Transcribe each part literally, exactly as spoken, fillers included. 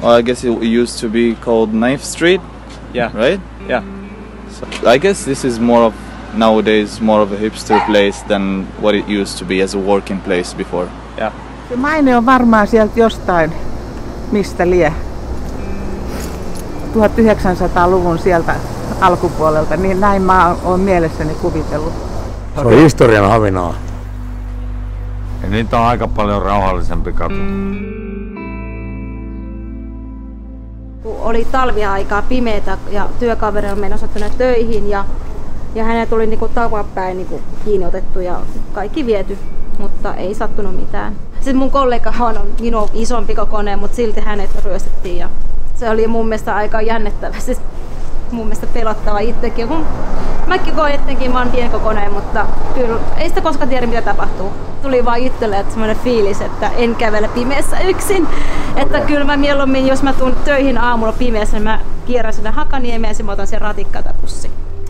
Well, I guess it used to be called Knife Street. Yeah. Right? Yeah. So I guess this is more of nowadays more of a hipster place than what it used to be as a working place before. Yeah. Se maine on varmaan sieltä jostain, mistä lie. tuhatyhdeksänsataaluvun sieltä alkupuolelta, niin näin mä oon mielessäni kuvitellut. Se on historian havinaa. Ja nyt on aika paljon rauhallisempi katu. Kun oli talviaikaa pimeätä ja työkaveri on menossa tuonne töihin ja, ja hänet tuli niinku takapäin niinku kiinni otettu ja kaikki viety, mutta ei sattunut mitään. Sitten mun kollega on minua isompi kokoinen, mutta silti hänet ryöstettiin ja se oli mun mielestä aika jännittävä, siis mun mielestä pelottava itsekin. Kun mäkin koin etenkin, mä oon pienkokoinen, mutta kyllä ei sitä koskaan tiedä mitä tapahtuu. Tuli vaan itselle semmoinen fiilis, että en kävele pimeässä yksin. Että kyllä mä mieluummin, jos mä tuun töihin aamulla pimeässä, niin mä kierrän sinne Hakaniemeen ja mä otan sen ratikka tai pussi.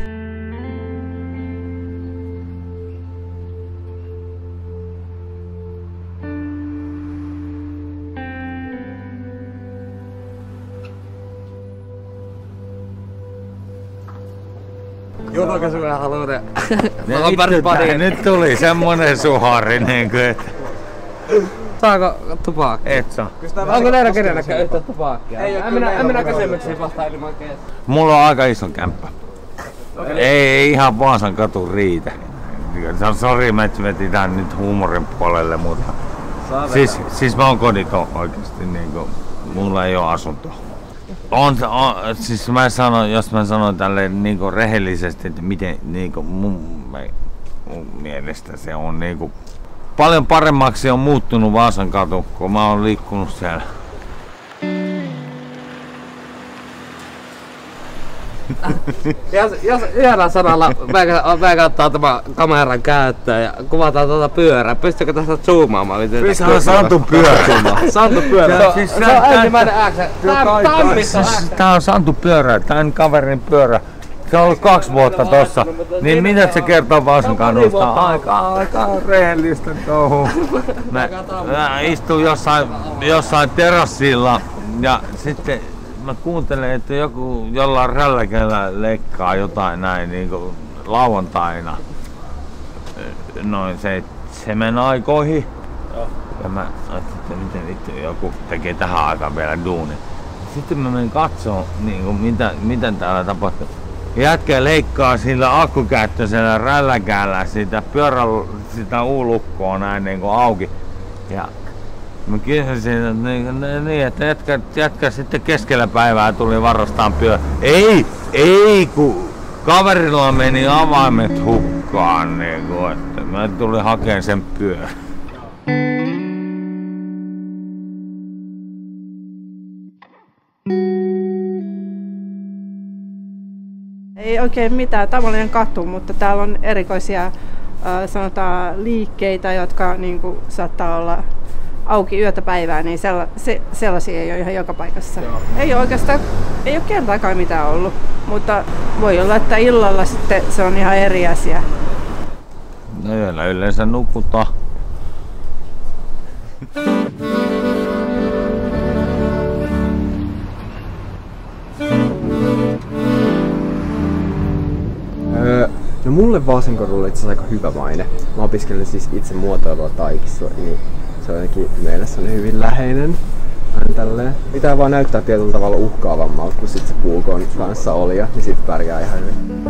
Juotaanko sinä haluaa? Nyt tuli semmonen suhari niinkö, että... Saako tupakkia? Et saa. Onko näillä kenelläkään yhtä tupakkia? Ei oo kyllä. En minä kysymyksiin vastaan ilman kestä. Mulla on aika iso kämppä. Okay. Ei, ei ihan Vaasan katu riitä. Sori, mä vetin tän nyt huumorin puolelle, mutta... Siis, siis mä oon koditon oikeesti niinku. Mulla ei oo asuntoa. On, on, siis mä sanon, jos mä sanon tälle niinku rehellisesti, että miten niinku mun, mun mielestä se on niinku paljon paremmaksi on muuttunut Vaasan katu, kun mä oon liikkunut siellä. Jos, jos yhdellä sanalla mä ottaa tämän kameran käyttöön ja kuvataan tuota pyörää, pystyykö tästä zoomaamaan? Se on Santtu pyörä. Santtu pyörä. Siis se on ensimmäinen ääksä. Tää on Santtu pyörä, tän kaverin pyörä. Se on ollut kaksi vuotta tossa. Niin mitä se kertoo Vaasan kadusta? Aika, aika rehellistä touhua. Mä, mä istun jossain, jossain terassilla ja sitten mä kuuntelen, että joku jollain rälläkellä leikkaa jotain näin niinku lauantaina. Noin seitsemän aikoihin. Ja mä ajattelin, että miten vittu joku tekee tähän aikaan vielä duuni. Sitten mä menin katsoo niinku mitä, mitä täällä tapahtuu. Jätkä leikkaa sillä akkukäyttöisellä rälläkäällä sitä pyörän sitä U-lukkoa näin niinku auki. Ja mä kysyin, että, niin, että jätkä, jätkä sitten keskellä päivää tuli varastaan pyörä. Ei, ei kun kaverilla meni avaimet hukkaan, niin kuin, että mä tulin hakemaan sen pyörän. Ei oikein mitään, tavallinen katu, mutta täällä on erikoisia sanotaan liikkeitä, jotka niin kuin, saattaa olla auki yötä päivää, niin sella, se, sellaisia ei ole ihan joka paikassa. Joo. Ei ole oikeastaan, ei ole kertaakaan mitään ollut, mutta voi olla, että illalla sitten se on ihan eri asia. No yöllä yleensä nukutaan. Öö, no mulle Vaasan kadulla on itse asiassa aika hyvä maine. Mä opiskelen siis itse muotoilua Taikissa, niin se on jotenkin mielessä hyvin läheinen. Tälleen. Pitää vaan näyttää tietyllä tavalla uhkaavammalta, kun sit se puukon kanssa oli, ja niin sit pärjää ihan hyvin.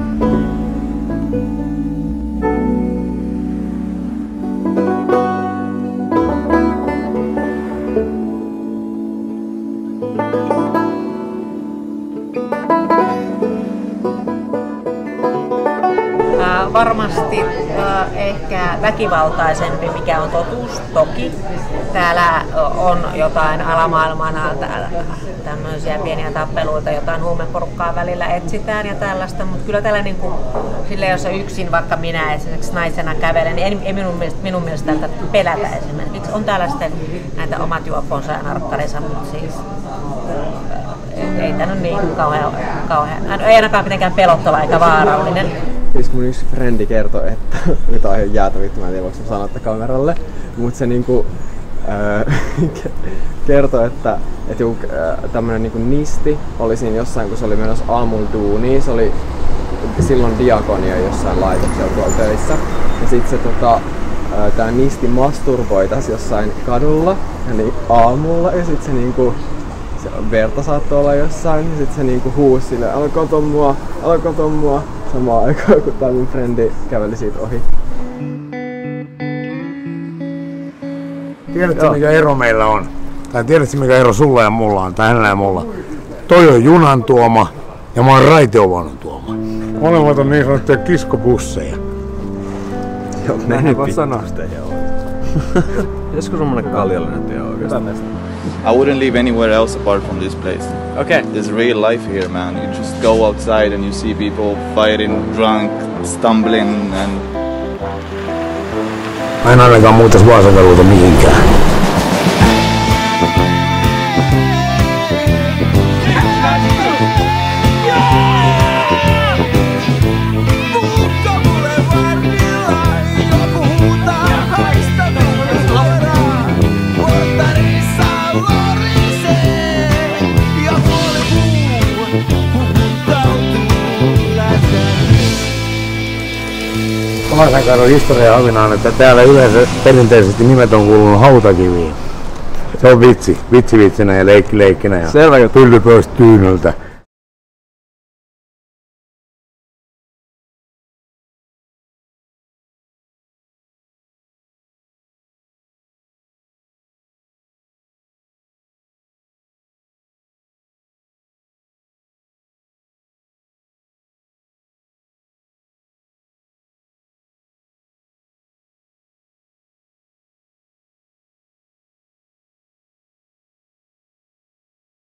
Varmasti äh, ehkä väkivaltaisempi, mikä on totuus, toki. Täällä on jotain alamaailmaa, täällä tämmöisiä pieniä tappeluita, jotain huumeporukkaa välillä etsitään ja tällaista, mutta kyllä täällä niin kuin, sille, jos yksin vaikka minä esimerkiksi naisena kävelen, niin ei, ei minun mielestä, minun mielestä täältä pelätä esimerkiksi. On täällä sitten näitä omat juopponsa ja narkkarinsa, mutta siis ei, ei tämä ole niin kauhean, kauhean, ei ainakaan mitenkään pelottava eikä vaarallinen. Siis mun yksi frendi kertoi, että nyt on ihan jäätävittä, mä en tiedä voiko mä sanoa kameralle, mutta se niinku, öö, kertoi, että, että joku tämmönen niinku nisti oli siinä jossain, kun se oli menossa aamulla duuniin. Se oli silloin diakonia jossain laitoksella tuolla töissä. Ja sit se tota, tää nisti masturboitas jossain kadulla ja niin aamulla ja sit se niinku se verta saattoi olla jossain ja sit se niinku huusi silleen, älä kato mua, älä kato mua samaan aikaan kun tää mun frendi käveli siitä ohi. Tiedätkö mikä ero meillä on? Tai tiedätkö mikä ero sulla ja mulla on, tai hänellä ja mulla? Toi on junan tuoma ja mä oon raitiovaunun tuoma. Molemmat on niin sanottuja kiskobusseja. Joo, mä en voi sanoa sitä joo. Pitäisikö semmonen kaljallinen tie oikeastaan? I wouldn't live anywhere else apart from this place. Okay. There's real life here, man. You just go outside and you see people fighting, drunk, stumbling and... Mä en ainakaan muutais Vaasan mihinkään. Vaasankadon historia on että täällä yleensä perinteisesti nimet on kuulunut hautakiviin. Se on vitsi, vitsi vitsinä ja leikki leikkinä ja pylly pois tyynyltä.